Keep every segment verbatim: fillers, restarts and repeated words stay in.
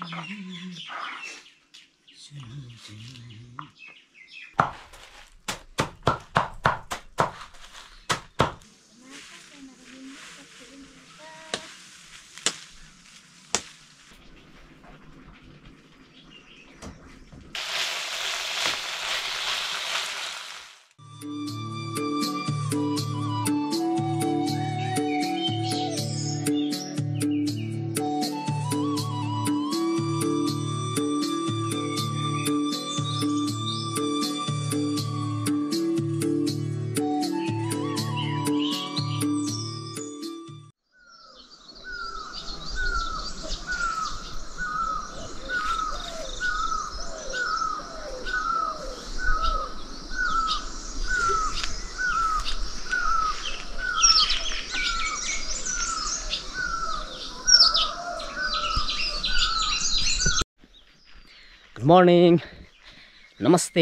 Good morning, नमस्ते,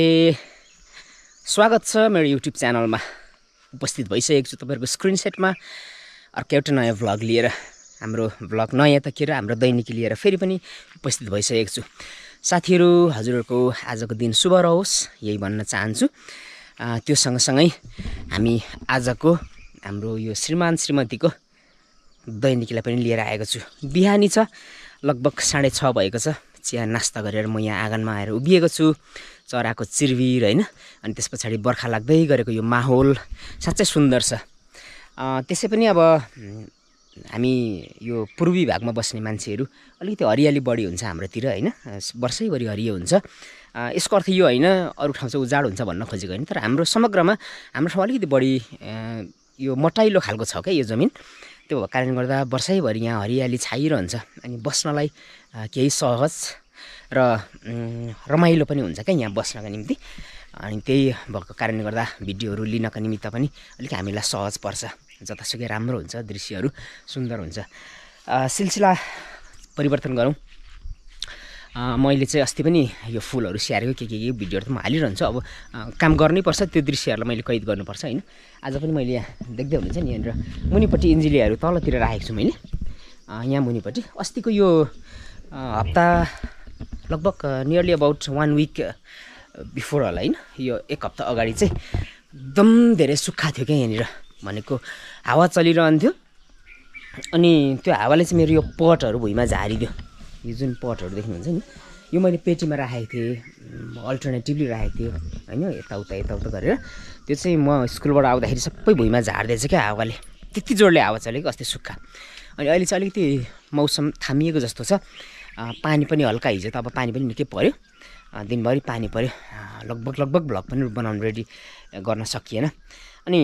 स्वागत छ मेरो युट्युब च्यानलमा। उपस्थित भइसकेको छु तपाईँहरूको स्क्रिन सेटमा अर्को एउटा नयाँ भ्लग लिएर। हाम्रो भ्लग नयाँ त के र हाम्रो दैनिकी लिएर फेरि पनि उपस्थित भइसकेको छु। साथीहरू, हजुरहरूको आजको दिन शुभ रहोस् यही भन्न चाहन्छु। त्यो सँगसँगै हामी आजको हाम्रो यो श्रीमान श्रीमतीको दैनिकीलाई पनि लिएर आएको छु। बिहानी छ, लगभग साढे छ भएको छ। चिया नास्ता गरेर म यहाँ आँगनमा आएर उभिएको छु। चराको चिरबिर होइन, अनि त्यस पछाडि बर्खा लाग्दै गरेको यो माहौल साँच्चै सुन्दर छ। त्यसै पनि अब हामी यो पूर्वी भागमा बस्ने मान्छेहरू अलिकति हरियाली बढी हुन्छ हाम्रोतिर होइन, वर्षैभरि हरियो हुन्छ। यसको अर्थ यो होइन अरू ठाउँ चाहिँ उजाड हुन्छ भन्न खोजेको होइन, तर हाम्रो समग्रमा हाम्रो ठाउँ अलिकति बढी यो मटाइलो खालको छ क्या यो जमिन। त्यो भएको कारणले गर्दा वर्षैभरि यहाँ हरियाली छाइरहन्छ अनि बस्नलाई केही सहज र रमाइलो पनि हुन्छ क्या यहाँ बस्नका निम्ति। अनि त्यही भएको कारणले गर्दा भिडियोहरू लिनका निमित्त पनि अलिक हामीलाई सहज पर्छ। जतासुकै राम्रो हुन्छ, दृश्यहरू सुन्दर हुन्छ। सिलसिला परिवर्तन गरौँ। मैले चाहिँ अस्ति पनि यो फुलहरू स्याहारेको के के के भिडियोहरू त म हालिरहन्छु। अब काम गर्नैपर्छ, त्यो दृश्यहरूलाई मैले कैद गर्नुपर्छ होइन। आज पनि मैले यहाँ देख्दै हुनुहुन्छ नि, यहाँनिर मुनिपट्टि इन्जिलियाहरू तलतिर राखेको छु मैले। यहाँ मुनिपट्टि अस्तिको यो हप्ता लगभग nearly about one week before होला होइन, यो एक हप्ता अगाडि चाहिँ एकदम धेरै सुक्खा थियो क्या यहाँनिर। भनेको हावा चलिरहन्थ्यो अनि त्यो हावाले चाहिँ मेरो यो पटहरू भुइँमा झारिदियो। यो जुन पटहरू देख्नुहुन्छ नि, यो मैले पेटीमा राखेको थिएँ, अल्टरनेटिभली राखेको थियो होइन, यताउता यताउता गरेर। त्यो चाहिँ म स्कुलबाट आउँदाखेरि सबै भुइँमा झार्दैछ क्या हावाले, त्यति जोडले हावा चलेको अस्ति सुक्खा। अनि अहिले चाहिँ अलिकति मौसम थामिएको जस्तो छ। पानी पनि हल्का, हिजो त अब पानी पनि निकै पऱ्यो, दिनभरि पानी पऱ्यो। लगभग लगभग भ्लग पनि बनाउनु रेडी गर्न सकिएन। अनि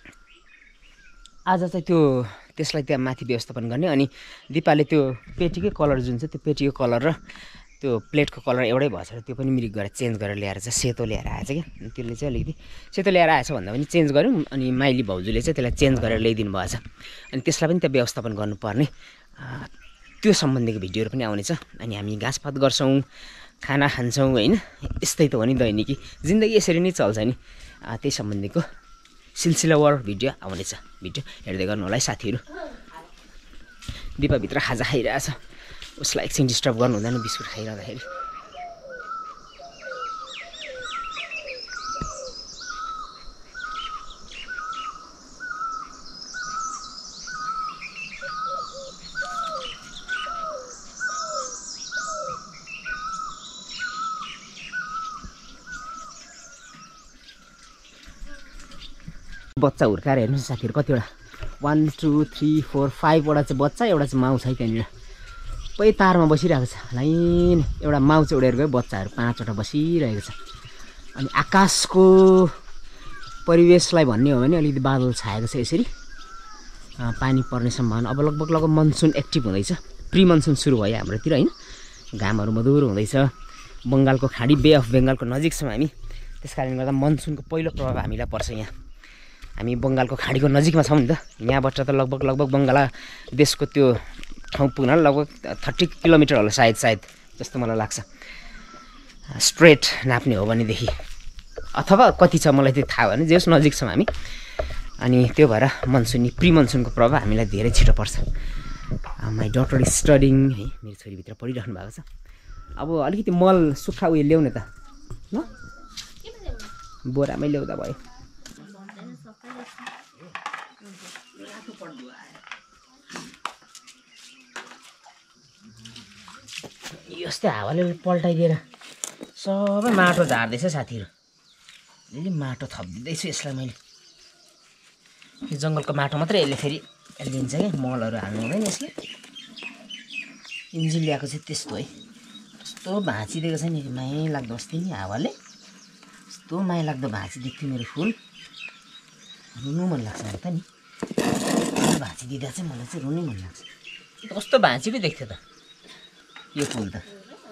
आज चाहिँ त्यो त्यसलाई त्यहाँ माथि व्यवस्थापन गर्ने। अनि दिपाले त्यो पेटीकै कलर जुन छ त्यो पेटीको कलर र त्यो प्लेटको कलर एउटै भएछ र त्यो पनि मिरिक गरेर चेन्ज गरेर ल्याएर चाहिँ सेतो ल्याएर आएछ क्या। त्यसले चाहिँ अलिकति सेतो ल्याएर आएछ भन्दा पनि चेन्ज गऱ्यौँ। अनि माइली भाउजूले चाहिँ त्यसलाई चेन्ज गरेर ल्याइदिनु भएछ। अनि त्यसलाई पनि त्यहाँ व्यवस्थापन गर्नुपर्ने, त्यो सम्बन्धीको भिडियोहरू पनि आउनेछ। अनि हामी घाँसपात गर्छौँ, खाना खान्छौँ होइन, यस्तै त हो नि दैनिकी, जिन्दगी यसरी नै चल्छ नि। त्यही सम्बन्धीको सिलसिलावार भिडियो आउनेछ। भिडियो हेर्दै गर्नु होला है साथीहरू। दिपाभित्र खाजा खाइरहेछ, उसलाई एकछिन डिस्टर्ब गर्नु हुँदैन बिस्कुट खाइरहँदाखेरि। बच्चा हुर्काएर हेर्नुहोस् साथीहरू, कतिवटा वान टू थ्री फोर फाइभवटा चाहिँ बच्चा, एउटा चाहिँ माउ छ है त्यहाँनिर। सबै तारमा बसिरहेको छ लाइन। एउटा माउ चाहिँ उडेर गयो, बच्चाहरू पाँचवटा बसिरहेको छ। अनि आकाशको परिवेशलाई भन्ने हो भने अलिकति बादल छाएको छ यसरी, पानी पर्ने सम्भावना। अब लगभग लगभग मनसुन एक्टिभ हुँदैछ, प्री मनसुन सुरु भयो हाम्रोतिर होइन। घामहरू मधुरो हुँदैछ। बङ्गालको खाडी, बे अफ बेङ्गालको नजिक छौँ हामी, त्यस कारणले गर्दा मनसुनको पहिलो प्रभाव हामीलाई पर्छ यहाँ। हामी बङ्गालको खाडीको नजिकमा छौँ नि त। यहाँबाट त लगभग लगभग बङ्गलादेशको त्यो ठाउँ पुग्न लगभग थर्टी किलोमिटर होला सायद सायद जस्तो मलाई लाग्छ, स्ट्रेट नाप्ने हो भनेदेखि। अथवा कति छ मलाई त्यो थाहा भएन, जे होस् नजिक छौँ हामी। अनि त्यो भएर मनसुनी प्री मनसुनको प्रभाव हामीलाई धेरै छिटो पर्छ। माई डटर इज स्टडिङ है, मेरो छोरीभित्र पढिराख्नु भएको छ। अब अलिकति मल सुक्खा उयो ल्याउने त ल बोरामै ल्याउँदा भयो यस्तै हावाले पल्टाइदिएर सबै माटो झार्दैछ साथीहरू अलि माटो थपिदिँदैछु यसलाई मैले यो जङ्गलको माटो मात्रै यसले फेरि लिन्छ क्या मलहरू हाल्नु हुँदैन यसले इन्जिन ल्याएको चाहिँ त्यस्तो है कस्तो भाँचिदिएको छ नि माया लाग्दो अस्ति नि हावाले कस्तो माया लाग्दो भाँचिदिएको थियो मेरो फुल रुनु मन लाग्छ नि त नि भाँचिदिँदा चाहिँ मलाई चाहिँ रुनै मन लाग्छ कस्तो भाँची पो देख्थ्यो त यो फुल त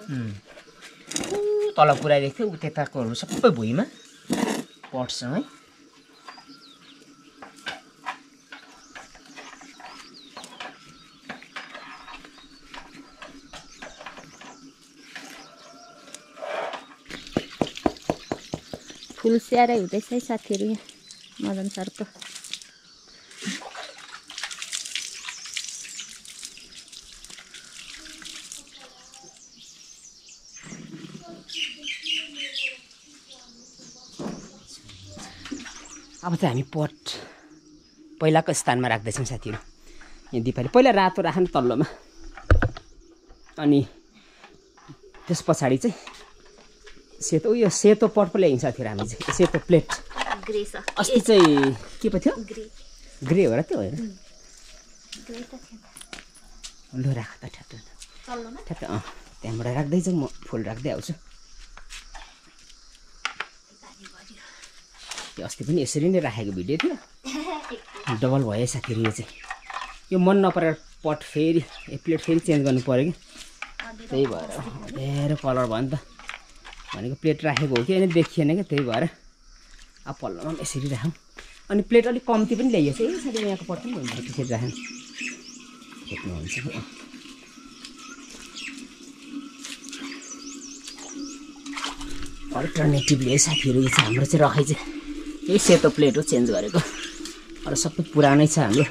तल पुऱ्याइदिएको थियो त्यताकोहरू सबै भुइँमा पटसँगै फुल स्याहारै हुँदैछ है साथीहरू यहाँ मदन सरको अब चाहिँ हामी पट पहिलाको स्थानमा राख्दैछौँ साथीहरू यहाँ दिपाली पहिला रातो राख्नु तल्लोमा अनि त्यस पछाडि चाहिँ सेतो उयो सेतो पट पो ल्याइन्छ साथीहरू हामी चाहिँ सेतो प्लेट अस्ति चाहिँ के पो थियो ग्रे हो र त्यो होइन लु राख त ठ्याक्क ठ्याक्क अँ त्यहाँबाट राख्दैछ म फुल राख्दै आउँछु त्यो अस्ति पनि यसरी नै राखेको भिडियो थियो डबल भयो साथीहरू यो चाहिँ यो मन नपरेर पट फेरि ए प्लेट फेरि चेन्ज गर्नु पऱ्यो कि त्यही भएर धेरै कलर भयो नि त भनेको प्लेट राखेको हो कि होइन देखिएन क्या त्यही भएर अब पल्लोमा पनि यसरी राखौँ अनि प्लेट अलिक कम्ती पनि ल्याइएछ ए साथी यहाँको पट पनि हुन्छ त्यसरी राखौँ खेप्नुहुन्छ अल्टरनेटिभली है साथीहरू यो चाहिँ हाम्रो चाहिँ रखाइ चाहिँ यही सेतो प्लेट हो चेन्ज गरेको अरू सबै पुरानै छ हाम्रो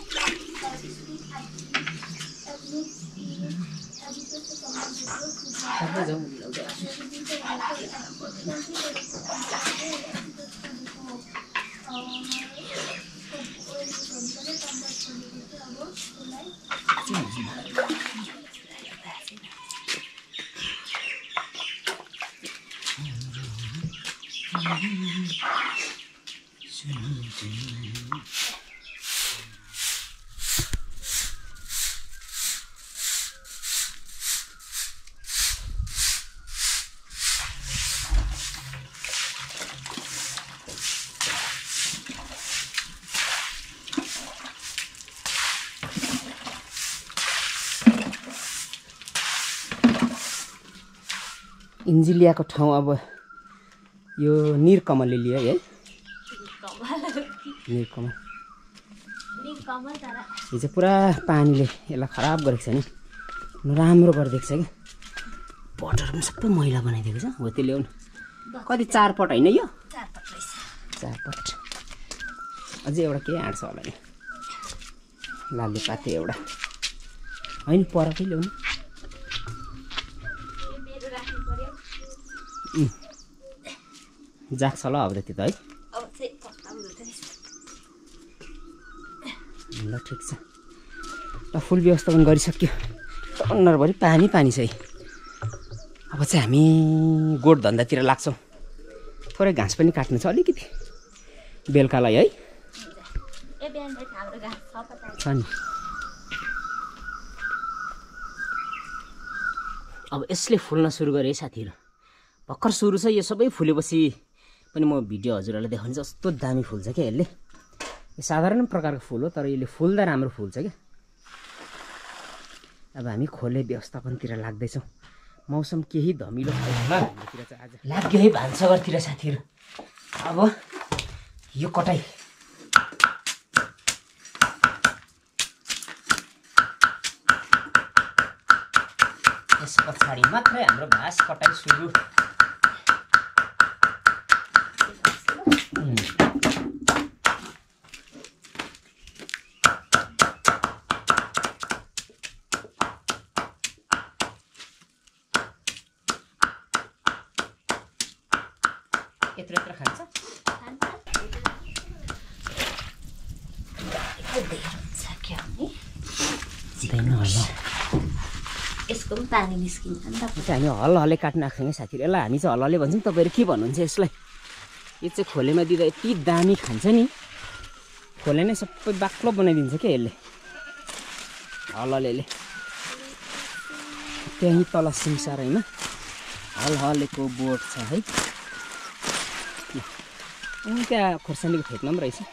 इन्जिलियाको ठाउँ अब यो निरकमलले लियो है निरकमल यो चाहिँ पुरा पानीले यसलाई खराब गरेको छ नि नराम्रो गरिदिएको छ कि पटहरू पनि सबै मैला बनाइदिएको छ हो त्यो ल्याउनु कति चार पट होइन यो चार पट अझै एउटा केही आँट्छ होला नि लाले पाते एउटा होइन परकै ल्याउनु जाग्छ ल अब त त्यो त है ल ठिक छ ल फुल व्यवस्थापन गरिसक्यो अन्नरभरि पानी पानी छ है अब चाहिँ हामी गोठ धन्दातिर लाग्छौँ थोरै घाँस पनि काट्नु छ अलिकति बेलुकालाई है छ नि अब यसले फुल्न सुरु गरेँ है साथीहरू भर्खर सुरु छ यो सबै फुलेपछि पनि म भिडियो हजुरहरूलाई देखाउने जस्तो दामी फुल्छ क्या यसले यो साधारण प्रकारको फुल हो तर यसले फुल्दा राम्रो फुल्छ क्या अब हामी खोले व्यवस्थापनतिर लाग्दैछौँ मौसम केही धमिलो छैन चाहिँ आज लाग्यो है भान्साघरतिर साथीहरू अब यो कटाइ त्यस पछाडि मात्रै हाम्रो घाँस कटाइ सुरु यत्रो यत्रो खान्छ यसको पनि पानी निस्किन्छ नि त हामी हल्ला हल्लै काट्न आएको छैन साथीहरू यसलाई हामी चाहिँ हल्लाले भन्छौँ तपाईँहरू के भन्नुहुन्छ यसलाई यो चाहिँ खोलेमा दिँदा यति दामी खान्छ नि खोले नै सबै बाक्लो बनाइदिन्छ क्या यसले हल्लाले त्यहीँ तल सिमसारैमा हल हलेको बोट छ है अनि त्यहाँ खोर्सानीको फेदमा पनि रहेछ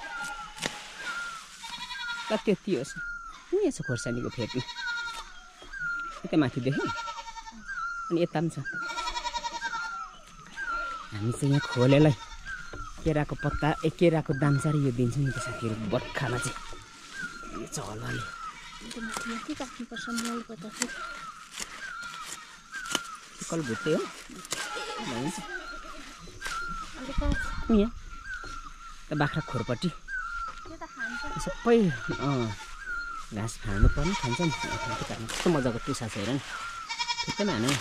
ल त्यति होस् यहीँ छ खोर्सानीको फेदमा यता माथि देख्यो अनि यता पनि छ हामी चाहिँ यहाँ खोलेलाई केराको पत्ता ए केराको दाम्चारी यो दिन्छौँ नि त साथीहरू बर्खामा चाहिँ यो चाहिँ हल्लाले कल भुट्टे हो भनिन्छ यहाँ त बाख्रा खोरपट्टि सबै घाँस फाल्नु पर्ने खान्छ नि कस्तो मजाको टुसा छ हेर नि ठिकैमा हानु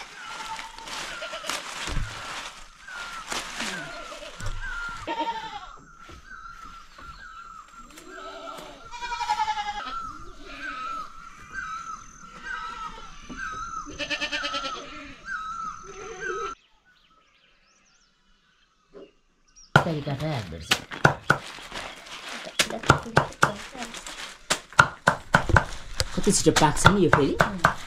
काटा हाल्दो रहेछ कति छिटो पाक्छ नि यो फेरि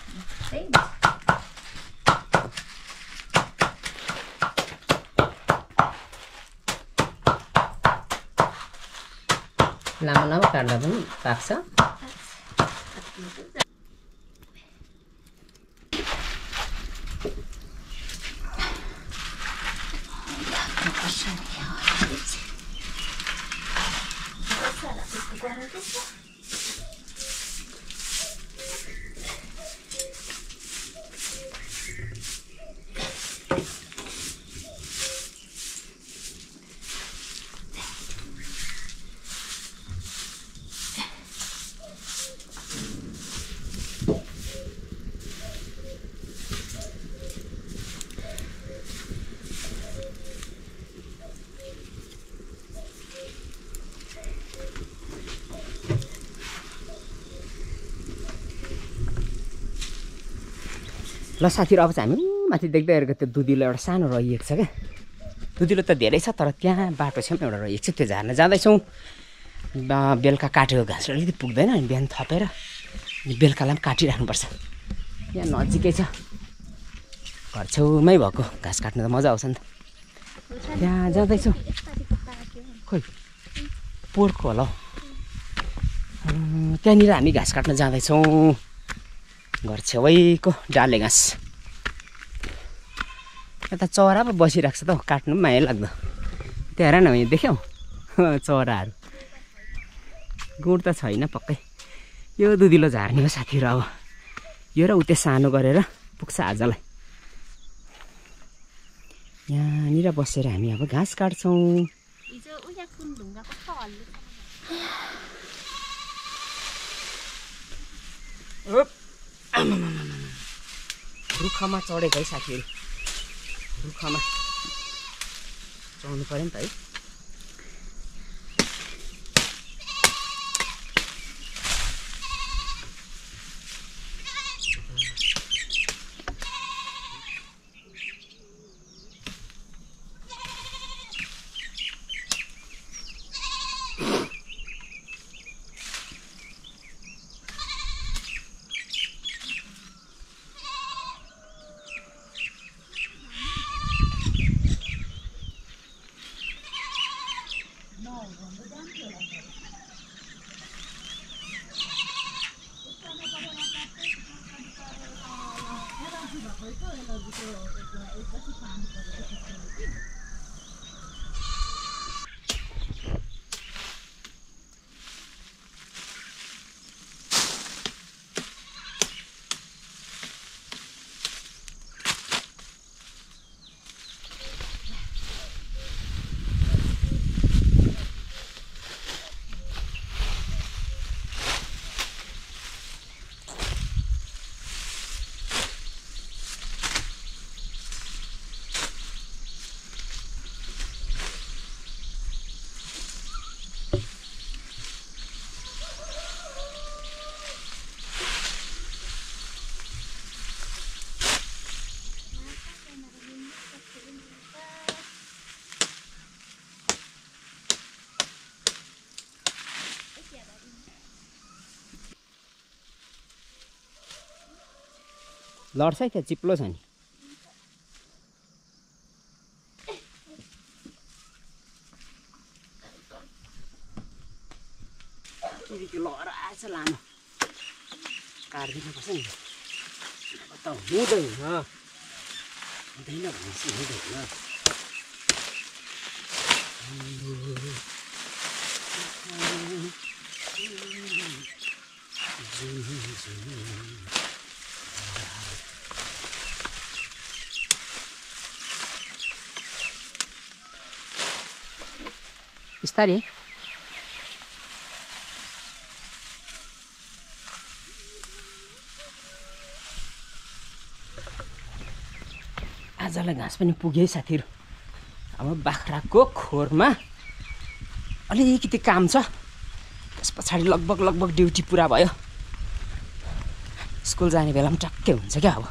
लामो लामो काट्दा पनि पाक्छ ल साथीहरू अब चाहिँ हामी माथि देख्दै गरेको त्यो दुधिलो एउटा सानो रहिएको छ क्या दुधिलो त धेरै छ तर त्यहाँ बाटो छेउमा एउटा रहिएको छ त्यो झार्न जाँदैछौँ बेलुका काटेको घाँस अलिकति पुग्दैन अनि बिहान थपेर बेलुकालाई पनि काटिराख्नुपर्छ यहाँ नजिकै छ घर छेउमै भएको घाँस काट्नु त मजा आउँछ नि त त्यहाँ जाँदैछौँ खोइ पोहोरको होला हौ त्यहाँनिर हामी घाँस काट्न जाँदैछौँ घर छेउैको डाले घाँस यता चरा पो बसिरहेको छ त हौ काट्नु पनि माया लाग्दो त्यहाँ हेर न यहाँ देख्यौ चराहरू गुड त छैन पक्कै यो दुधिलो झार्ने हो साथीहरू अब यो र उतै सानो गरेर पुग्छ आजलाई यहाँनिर बसेर हामी अब घाँस काट्छौँ रुखमा चढेको है साथीहरू रुखमा चढ्नु पऱ्यो नि त है लड्छ है, त्यहाँ चिप्लो छ नि। लहरा आएछ लामो, काटिदिनुपर्छ नि त, हुँदैन हुँदैन भनेपछि हुँदैन। बिस्तारै आजलाई घाँस पनि पुग्यो है साथीहरू। अब बाख्राको खोरमा अलिकति काम छ, त्यस पछाडि लगभग लगभग ड्युटी पुरा भयो। स्कुल जाने बेला पनि टक्कै हुन्छ क्या। अब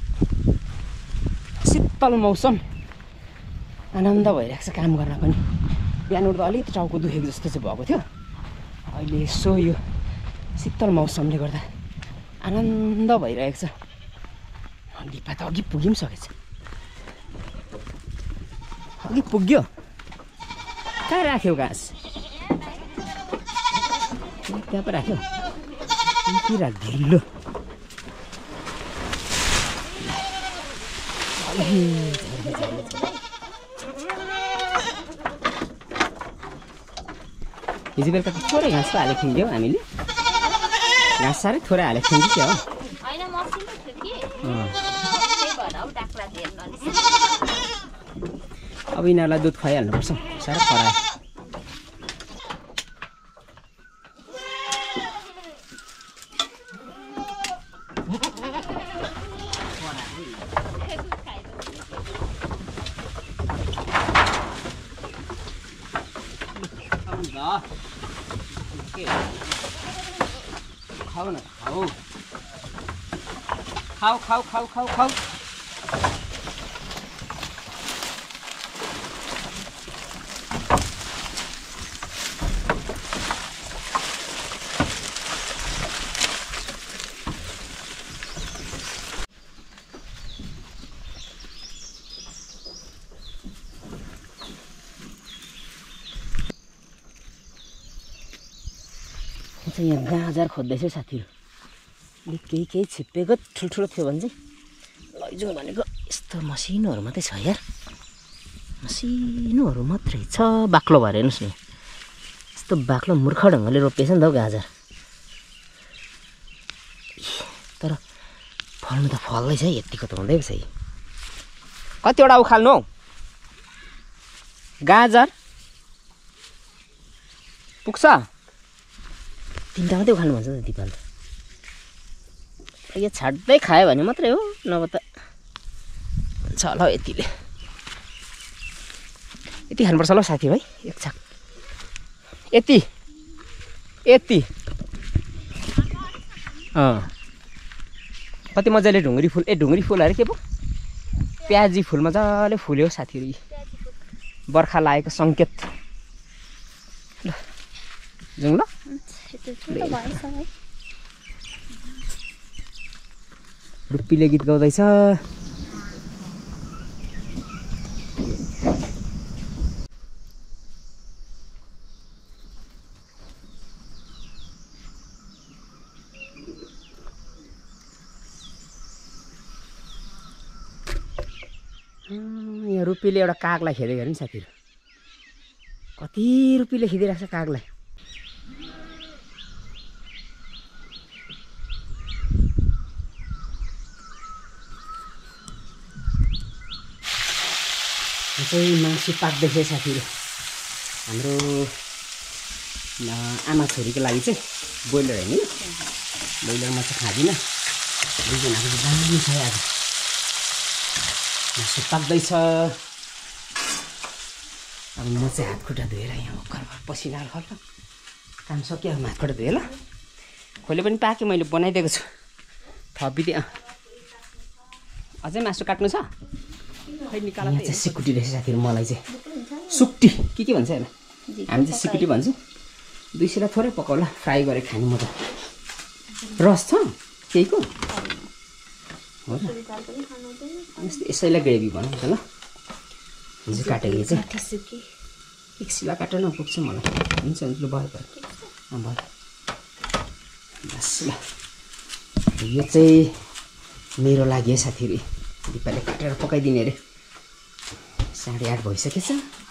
शीतल मौसम, आनन्द भइरहेको छ काम गर्न पनि। बिहान उठ्दा अलिकति टाउको दुखेको जस्तो चाहिँ भएको थियो, अहिले यसो यो शीतल मौसमले गर्दा आनन्द भइरहेको छ। दिपा त अघि पुगि पनि सकेछ, अघि पुग्यो। कहाँ राख्यौ घाँस? त्यहाँ पो राख्यौ कि राखिदिनु। हिजो बेलुका त थोरै घाँस पो हालेको थियौँ क्या हामीले। घाँस साह्रै थोरै हालेको थियौँ कि क्या हो। अब यिनीहरूलाई दुध खुवाइहाल्नुपर्छ, साह्रै खरायो। खाऊ न, खाऊ खाऊ खाऊ खाऊ खाऊ खाऊ। यहाँ गाजर खोज्दैछ साथीहरू। अलिक केही केही छिप्पेको ठुल्ठुलो थियो भने चाहिँ लैजाउँ भनेको। यस्तो मसिनोहरू मात्रै छ यार, मसिनोहरू मात्रै छ। बाक्लो भएर हेर्नुहोस् न, यस्तो बाक्लो मूर्ख ढङ्गले रोपिएछ नि त हौ गाजर। तर फल्नु त फल्दैछ है, यतिको त हुँदै छ। कतिवटा उखाल्नु हौ गाजर? पुग्छ? तिनवटा मात्रै उखाल्नु भन्छ त दिपाल। यो छाड्दै खायो भने मात्रै हो, नभए त हुन्छ होला हौ। यतिले यति खानुपर्छ होला साथीभाइ, एक छाक यति यति। अँ कति मजाले ढुङ्ग्री फुल, ए ढुङ्ग्री फुल अरे के पो, प्याजी फुल मजाले फुल्यो साथीहरू। बर्खा लागेको सङ्केत। ल जाउँ ल। रुप्पीले गीत गाउँदैछ। यहाँ रुप्पीले एउटा कागलाई खेदेको हेर्नु साथीहरू, कति रुप्पीले खेदिरहेको छ कागलाई। चाहिँ मासु पाक्दैछ साथीहरू। हाम्रो आमा छोरीको लागि चाहिँ ब्रोइलर होइन, ब्रोइलर म चाहिँ खाँदिनँ। दुईजनाको चाहिँ दामी छ आज। मासु पाक्दैछ। अब म चाहिँ हात खुट्टा धोएर यहाँ घरमा पसिना खल्छ, काम सक्यो। हात खुट्टा धोएँ ल। खोले पनि पाक्यो, मैले बनाइदिएको छु। थपिदिएँ। अझै मासु काट्नु छ? यहाँ चाहिँ सिकुटी रहेछ साथीहरू। मलाई चाहिँ सुक्टी के के भन्छ होइन, हामी चाहिँ सिकुटी भन्छौँ। दुई सिरा थोरै पकाउला, फ्राई गरेर खानु। म त रस छ केहीको हो त यसैलाई ग्रेभी बनाउँछ ल हिजो काटेको चाहिँ एक सिला काटेर पुग्छ मलाई हुन्छ हुन्छ ल भयो भयो भयो बस ल यो चाहिँ मेरो लागि साथीहरू दिपाले काटेर पकाइदिने अरे साढे आठ भइसकेछ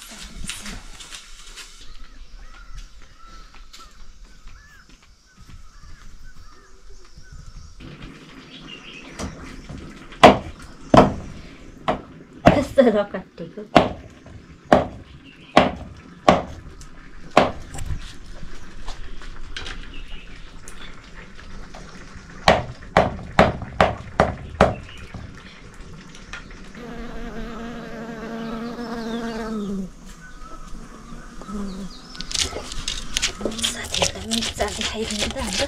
कस्तो काटेको साथीहरूलाई मिर्चा देखाइदिनु त हाम्रो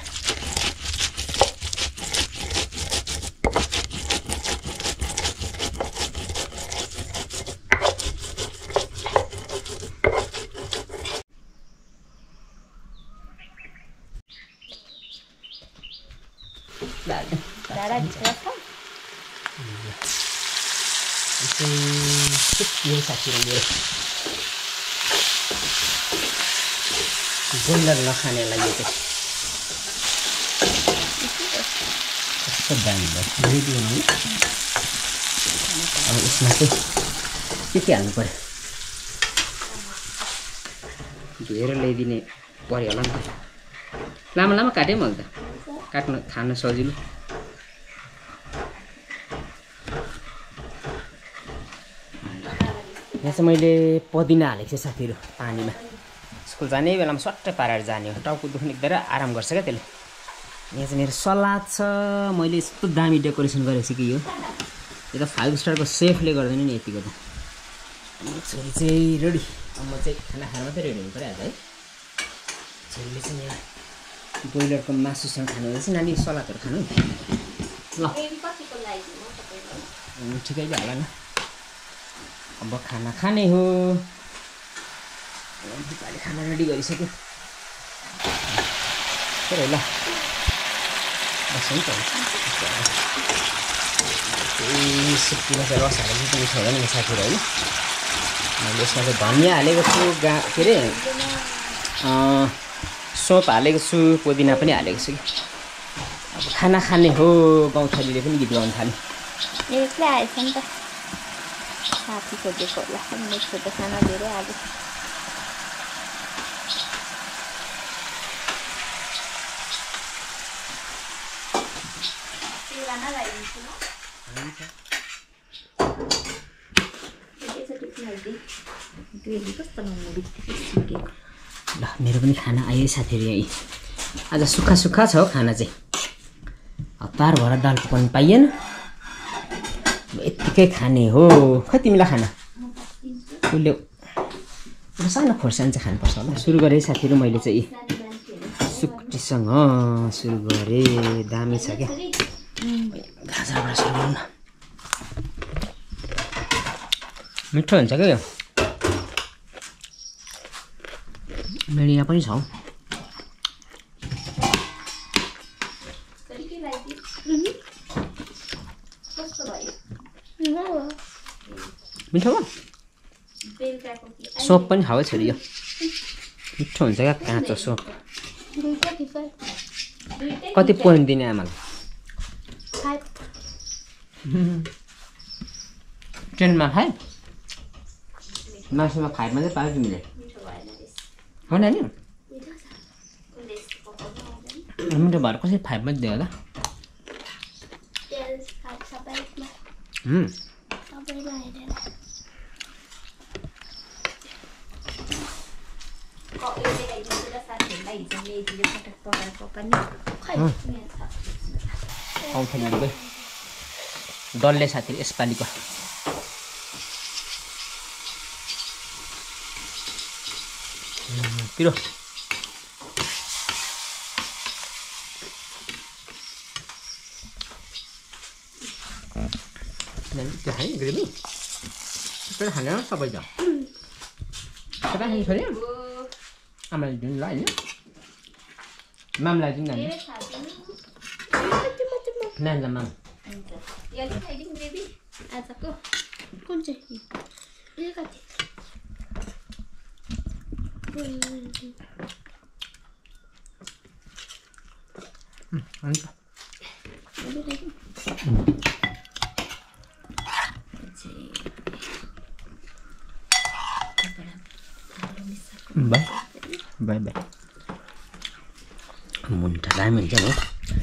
दादा भित्र छ यही साथीहरू मेरो बोइलर नखानेलाई यो चाहिँ कस्तो दामी भयो रेडी हुनु अब यसमा चाहिँ के के हाल्नु पऱ्यो धोएर ल्याइदिने पऱ्यो होला नि त लामो लामो काटेँ मैले त काट्न खान सजिलो यहाँ चाहिँ मैले पुदिना हालेको थिएँ साथीहरू पानीमा स्कुल जाने बेलामा सट्टै पारेर जाने हो टाउको दुख्ने धेरै आराम गर्छ क्या त्यसले यहाँ चाहिँ मेरो सलाद छ मैले यस्तो दामी डेकोरेसन गरेको छु कि यो यो त फाइभ स्टारको सेफले गर्दैन नि यतिको त छोरी चाहिँ रेडी अब म चाहिँ खाना खान मात्रै रेडी हुनु परिहाल्छ है छोरीले चाहिँ यहाँ ब्रोइलरको मासुसँग खानु हुँदैछ नानी सलादहरू खानु ल ठिकैले होला नि अब खाना खाने हो दिपाले खाना रेडी गरिसक्यो ल बस्नु नि सुक्तीमा चाहिँ रस हालेको पनि छ नि साथीहरू होइन मैले यसमा चाहिँ धनियाँ हालेको छु गा के अरे सोप हालेको छु पुदिना पनि हालेको छु कि अब खाना खाने हो गाउँथलीले पनि गीत गाउनु थाल्यो एक्लै आएछ नि त साथी खोजेको होला मेरो छोटो सानो धेरै आज ल मेरो पनि खाना आयो साथीहरू यही आज सुक्खा सुक्खा छ हौ खाना चाहिँ हतार भएर दाल पकाउनु पाइएन यत्तिकै खाने हो खै तिमीलाई खाना उसले सानो खोर्सानी चाहिँ खानुपर्छ होला सुरु गरेँ साथीहरू मैले चाहिँ सुक्टीसँग सुरु गरेँ दामी छ क्या गाजरबाट सुरु गर्नु मिठो हुन्छ क्या यो मेरो यहाँ पनि छ हौ मिठो भयो सोप पनि खाऊ छोरी यो मिठो हुन्छ क्या काँचो सोप कति पोइन्ट दिने आमालाई टेनमा फाइभ मासुमा फाइभमा चाहिँ पायो तिमीले हो नानी मिठो भएर कसरी फाइभमा दियो होला गाउँथलीको डल्ले साथी यसपालिको पिरो त्यो खायो ग्रेभी त्यसरी खाने सबै त कता खानु छोरी आमाले दिनु ल होइन मामलाई दिनु नानी नानीलाई माम यो अलिक खाइदिउँ बेबी आजको कुन चाहिँ यो कति हुन्छ बाई बाई बाई मुन्टा दामी हुन्छ नि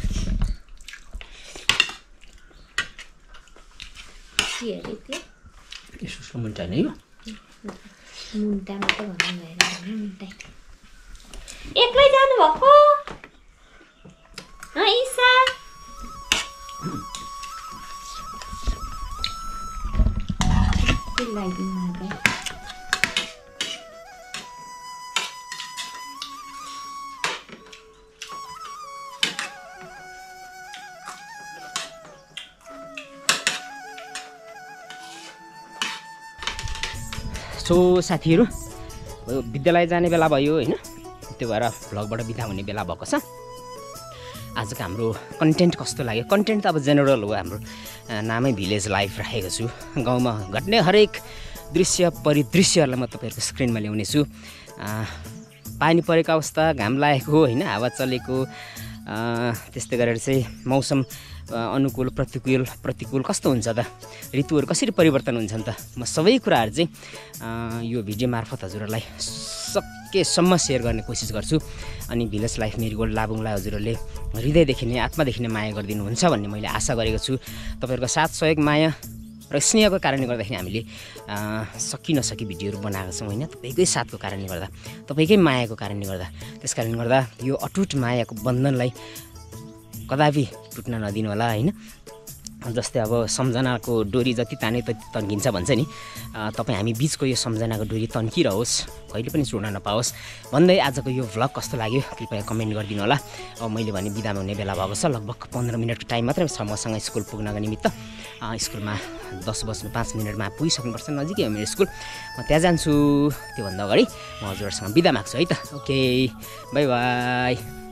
के अरे त्यो यसो मुन्टा नि यो मुन्टा मात्रै भन्नु भएर मुन्टा एक्लै जानुभएको ईसा लगाइदिनु मलाई सो साथीहरू विद्यालय जाने बेला भयो होइन त्यो भएर भ्लगबाट बिदा हुने बेला भएको छ आजको हाम्रो कन्टेन्ट कस्तो लाग्यो कन्टेन्ट त अब जेनरल हो हाम्रो नामै भिलेज लाइफ राखेको छु गाउँमा घट्ने हरेक दृश्य परिदृश्यहरूलाई म तपाईँहरूको स्क्रिनमा ल्याउने छु पानी परेको अवस्था घाम लागेको होइन हावा चलेको त्यस्तै गरेर चाहिँ मौसम अनुकूल प्रतिकूल प्रतिकूल कस्तो हुन्छ त ऋतुहरू कसरी परिवर्तन हुन्छन् त म सबै कुराहरू चाहिँ यो भिडियो मार्फत हजुरहरूलाई सकेसम्म सेयर गर्ने कोसिस गर्छु अनि भिलेज लाइफ मेरीगोल्ड लाबुङलाई हजुरहरूले हृदयदेखि नै आत्मादेखि नै माया गरिदिनुहुन्छ भन्ने मैले आशा गरेको छु तपाईँहरूको साथ सहयोग माया र स्नेहको कारणले गर्दाखेरि हामीले सकि नसकी भिडियोहरू बनाएको छौँ होइन तपाईँकै साथको कारणले गर्दा तपाईँकै मायाको कारणले गर्दा त्यस कारणले गर्दा यो अटुट मायाको बन्धनलाई कदापि टुट्न नदिनु होला होइन जस्तै अब सम्झनाको डोरी जति ताने तति तन्किन्छ भन्छ नि तपाईँ हामी बिचको यो सम्झनाको डोरी तन्किरहोस् कहिले पनि छोड्न नपाओस् भन्दै आजको यो भ्लग कस्तो लाग्यो कृपया कमेन्ट गरिदिनु होला अब मैले भने बिदामा हुने बेला भएको छ लगभग पन्ध्र मिनटको टाइम मात्रै छ मसँग स्कुल पुग्नको निमित्त स्कुलमा दस बज्नु पाँच मिनटमा पुगिसक्नुपर्छ नजिकै हो मेरो स्कुल म त्यहाँ जान्छु त्योभन्दा अगाडि म हजुरहरूसँग बिदा माग्छु है त ओके बाई बाई